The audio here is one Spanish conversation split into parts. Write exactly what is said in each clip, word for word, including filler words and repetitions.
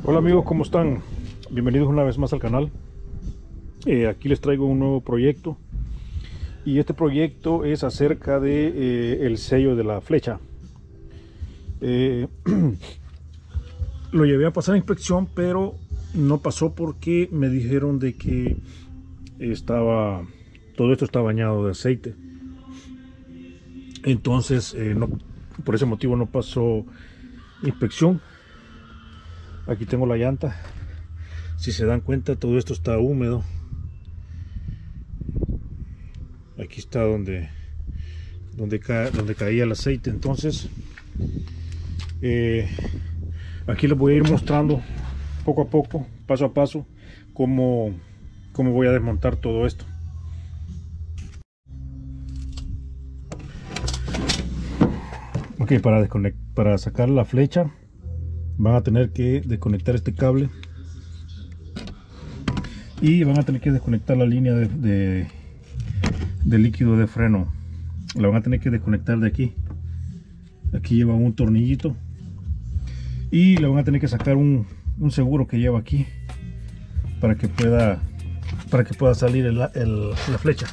Hola amigos, ¿cómo están? Bienvenidos una vez más al canal. Eh, aquí les traigo un nuevo proyecto y este proyecto es acerca de eh, el sello de la flecha. Eh, lo llevé a pasar a inspección, pero no pasó porque me dijeron de que estaba todo esto está bañado de aceite. Entonces eh, no, por ese motivo no pasó inspección. Aquí tengo la llanta. Si se dan cuenta, todo esto está húmedo. Aquí está donde donde, ca donde caía el aceite. Entonces eh, aquí les voy a ir mostrando poco a poco, paso a paso, cómo, cómo voy a desmontar todo esto. Ok, para, para sacar la flecha van a tener que desconectar este cable y van a tener que desconectar la línea de, de, de líquido de freno. La van a tener que desconectar de aquí. Aquí lleva un tornillito y le van a tener que sacar un, un seguro que lleva aquí para que pueda para que pueda salir el, el, la flecha.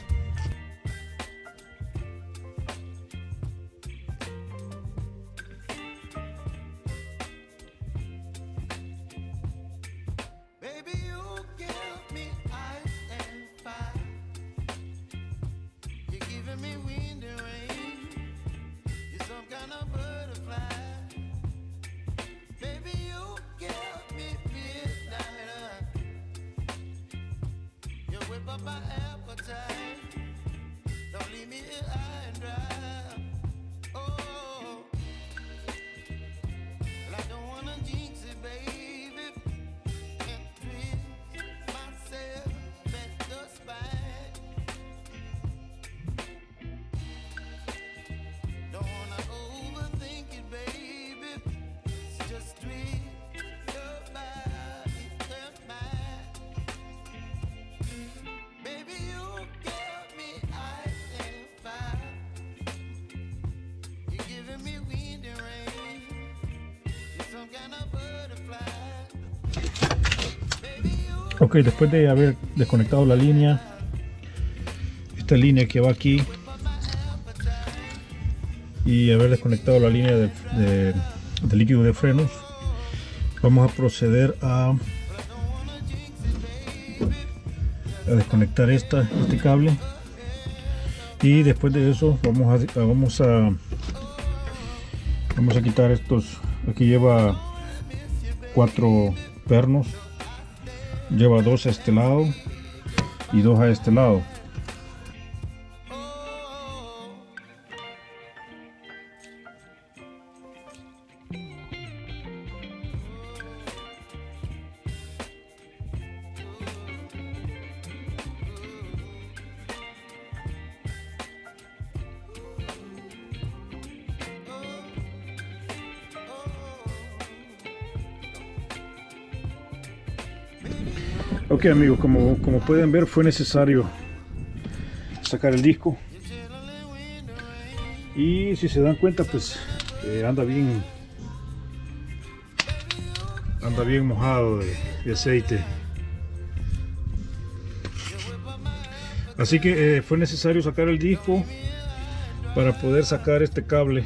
Ok, después de haber desconectado la línea, esta línea que va aquí, y haber desconectado la línea de, de, de líquido de frenos, vamos a proceder a, a desconectar esta, este cable, y después de eso vamos a, vamos a vamos a quitar estos. Aquí lleva cuatro pernos. Lleva dos a este lado y dos a este lado. Ok amigos, como, como pueden ver, fue necesario sacar el disco, y si se dan cuenta, pues eh, anda bien anda bien mojado de, de aceite. Así que eh, fue necesario sacar el disco para poder sacar este cable.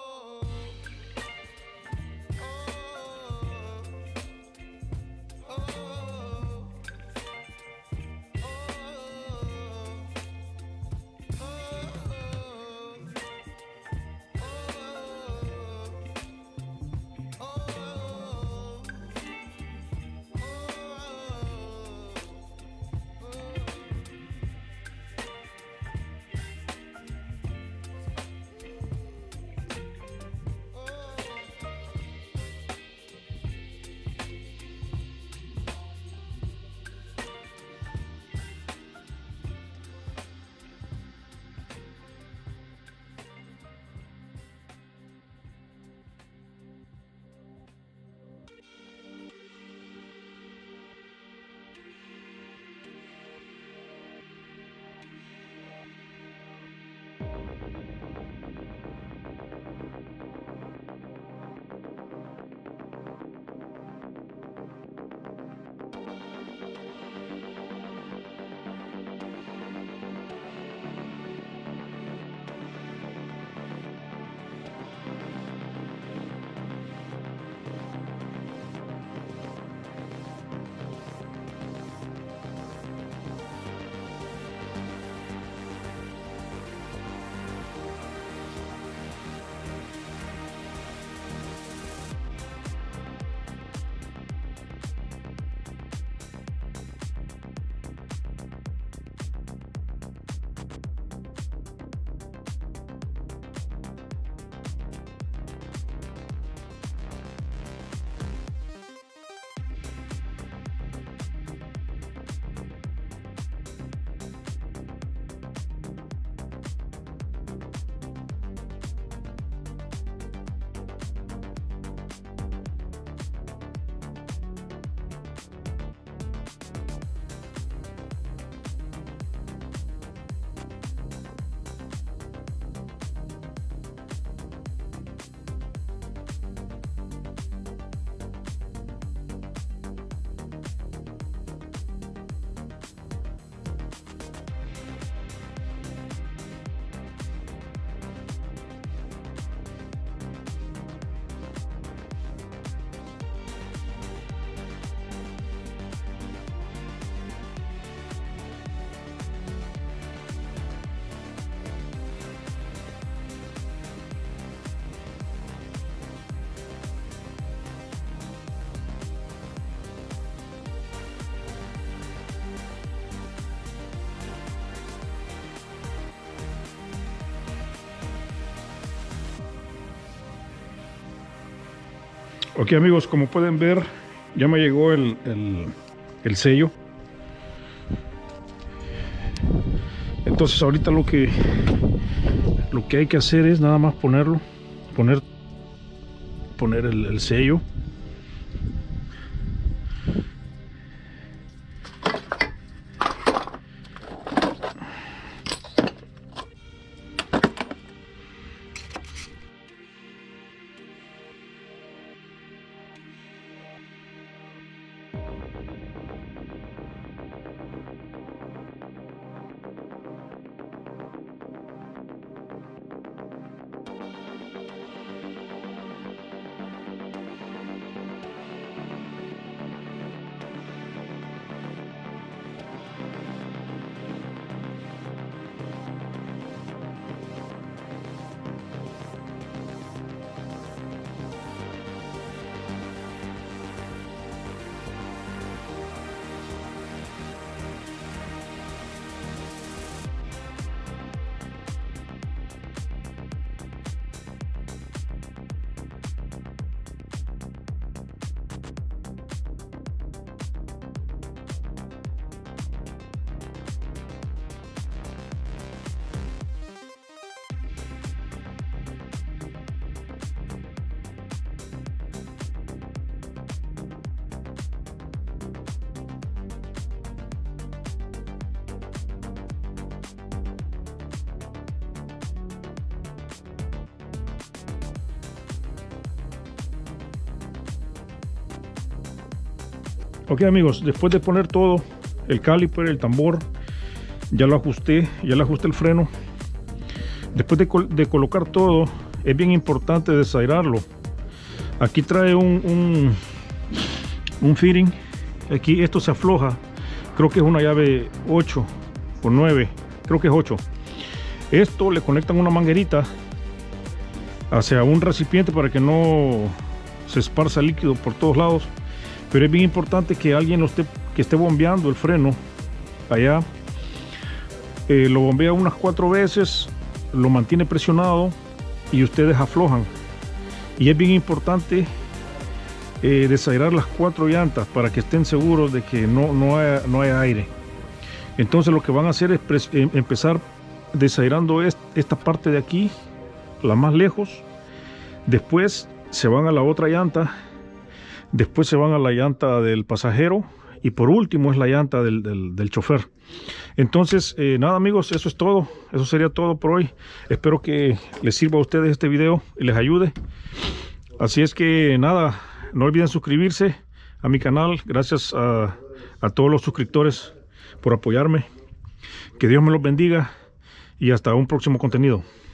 Oh, Ok amigos, como pueden ver, ya me llegó el, el, el sello. Entonces ahorita lo que lo que hay que hacer es nada más ponerlo, poner poner el, el sello. Ok amigos, después de poner todo, el caliper, el tambor, ya lo ajusté, ya le ajusté el freno. Después de, col de colocar todo, es bien importante desairarlo. Aquí trae un, un, un fitting, aquí esto se afloja, creo que es una llave ocho o nueve, creo que es ocho. Esto le conectan una manguerita hacia un recipiente para que no se esparza líquido por todos lados. Pero es bien importante que alguien lo esté, que esté bombeando el freno allá. Eh, lo bombea unas cuatro veces, lo mantiene presionado y ustedes aflojan. Y es bien importante eh, desairar las cuatro llantas para que estén seguros de que no, no, haya, no haya aire. Entonces lo que van a hacer es eh, empezar desairando est esta parte de aquí, la más lejos. Después se van a la otra llanta. Después se van a la llanta del pasajero y por último es la llanta del, del, del chofer. Entonces, eh, nada amigos, eso es todo. Eso sería todo por hoy. Espero que les sirva a ustedes este video y les ayude. Así es que nada, no olviden suscribirse a mi canal. Gracias a, a todos los suscriptores por apoyarme. Que Dios me los bendiga y hasta un próximo contenido.